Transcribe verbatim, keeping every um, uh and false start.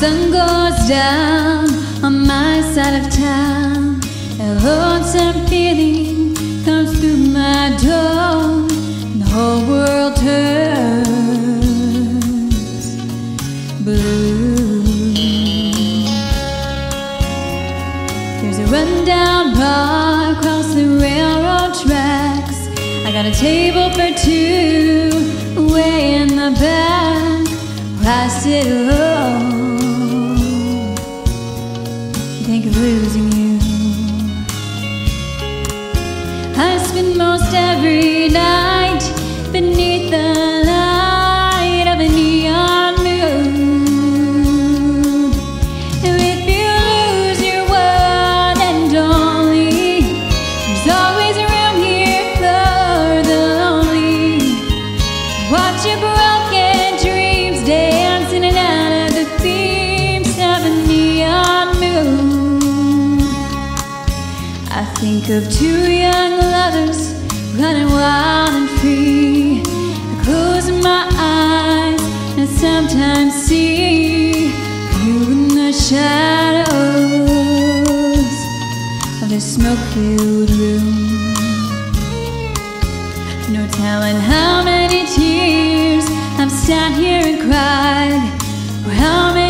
sun goes down on my side of town, a lonesome feeling comes through my door, and the whole world turns blue. There's a rundown bar across the railroad tracks. I got a table for two way in the back where I sit alone. Think of losing you. I spend most every night beneath the light of a neon moon. And if you lose your one and only, there's always room here for the lonely. Watch your broken dreams dancing out of the beams of a neon moon. I think of two young lovers running wild and free. I close my eyes and sometimes see you in the shadows of this smoke-filled room. No telling how many tears I've sat here and cried, or how many